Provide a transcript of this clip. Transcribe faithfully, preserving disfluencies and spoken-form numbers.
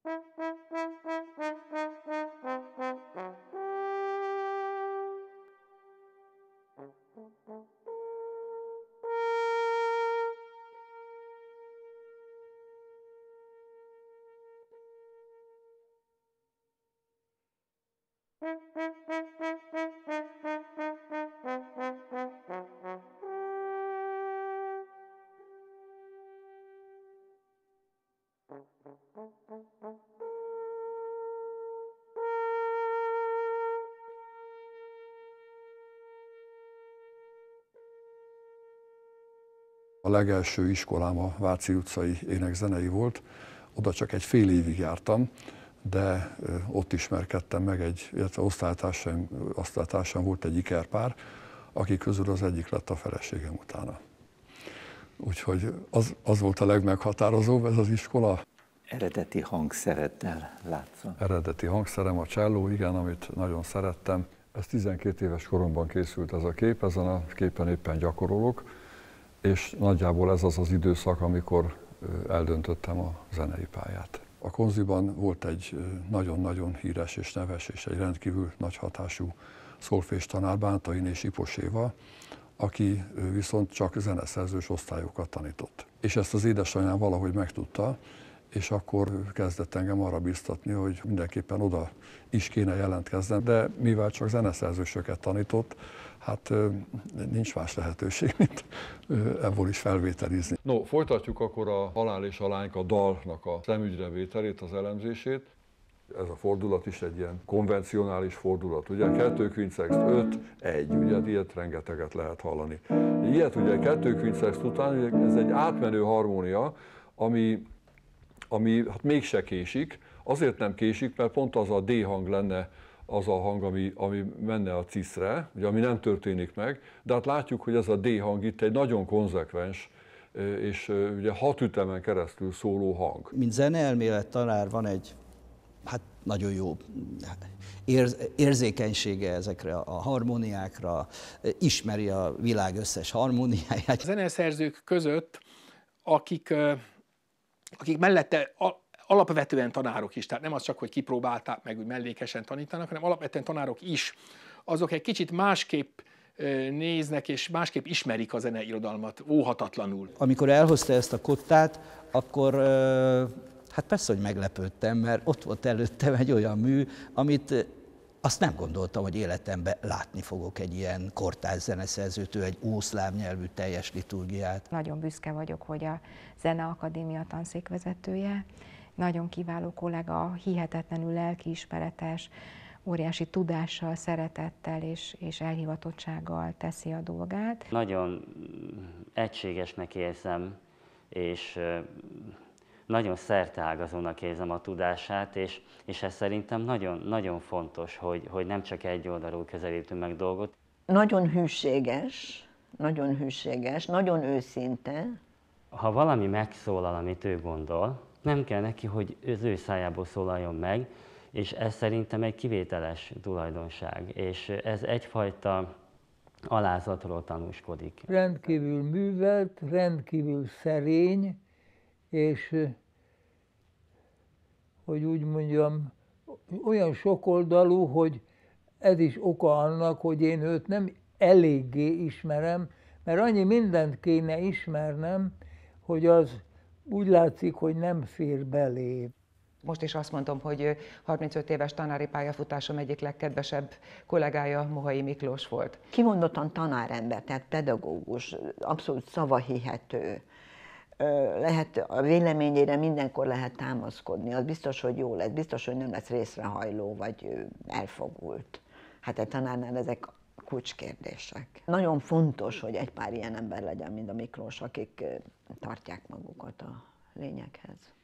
A legelső iskolám a Váci utcai énekzenei volt, oda csak egy fél évig jártam, de ott ismerkedtem meg egy, illetve osztálytársam, osztálytársam volt egy ikerpár, akik közül az egyik lett a feleségem utána. Úgyhogy az, az volt a legmeghatározóbb, ez az iskola. Eredeti hangszereddel látszom. Eredeti hangszerem a cselló, igen, amit nagyon szerettem. Ez tizenkét éves koromban készült ez a kép, ezen a képen éppen gyakorolok, és nagyjából ez az az időszak, amikor eldöntöttem a zenei pályát. A Konziban volt egy nagyon-nagyon híres és neves és egy rendkívül nagy hatású szolfés tanár, Bánta Inés Ipos Éva, aki viszont csak zeneszerzős osztályokat tanított. És ezt az édesanyám valahogy megtudta, és akkor kezdett engem arra biztatni, hogy mindenképpen oda is kéne jelentkeznem, de mivel csak zeneszerzősöket tanított, hát nincs más lehetőség, mint ebből is felvételizni. No, folytatjuk akkor a Halál és a Lányka dalnak a szemügyre vételét, az elemzését. Ez a fordulat is egy ilyen konvencionális fordulat, ugye kettő quincext öt, egy, ugye ilyet rengeteget lehet hallani. Ilyet ugye kettő quincext után, ugye ez egy átmenő harmónia, ami, ami hát mégse késik, azért nem késik, mert pont az a D hang lenne az a hang, ami, ami menne a ciszre, ugye, ami nem történik meg, de hát látjuk, hogy ez a D hang itt egy nagyon konzekvens és ugye hat ütemen keresztül szóló hang. Mint zeneelmélet tanár van egy hát nagyon jó érz, érzékenysége ezekre a harmóniákra, ismeri a világ összes harmóniáját. A zeneszerzők között, akik, akik mellette alapvetően tanárok is, tehát nem az csak, hogy kipróbálták meg, hogy mellékesen tanítanak, hanem alapvetően tanárok is, azok egy kicsit másképp néznek és másképp ismerik a zeneirodalmat óhatatlanul. Amikor elhozta ezt a kottát, akkor hát persze, hogy meglepődtem, mert ott volt előttem egy olyan mű, amit azt nem gondoltam, hogy életemben látni fogok egy ilyen kortárs zeneszerzőtől, egy ószláv nyelvű teljes liturgiát. Nagyon büszke vagyok, hogy a Zeneakadémia tanszékvezetője, nagyon kiváló kollega, hihetetlenül lelkiismeretes, óriási tudással, szeretettel és, és elhivatottsággal teszi a dolgát. Nagyon egységesnek érzem, és nagyon szerteágazónak érzem a tudását, és, és ez szerintem nagyon, nagyon fontos, hogy, hogy nem csak egy oldalról közelítünk meg dolgot. Nagyon hűséges, nagyon hűséges, nagyon őszinte. Ha valami megszólal, amit ő gondol, nem kell neki, hogy az ő szájából szólaljon meg, és ez szerintem egy kivételes tulajdonság, és ez egyfajta alázatról tanúskodik. Rendkívül művelt, rendkívül szerény, és hogy úgy mondjam, olyan sokoldalú, hogy ez is oka annak, hogy én őt nem eléggé ismerem, mert annyi mindent kéne ismernem, hogy az úgy látszik, hogy nem fér belé. Most is azt mondom, hogy harmincöt éves tanári pályafutásom egyik legkedvesebb kollégája Mohai Miklós volt. Kimondottan tanárember, tehát pedagógus, abszolút szavahihető. Lehet, a véleményére mindenkor lehet támaszkodni, az biztos, hogy jó lesz, biztos, hogy nem lesz részrehajló, vagy elfogult. Hát egy tanárnál ezek kulcskérdések. Nagyon fontos, hogy egy pár ilyen ember legyen, mint a Miklós, akik tartják magukat a lényeghez.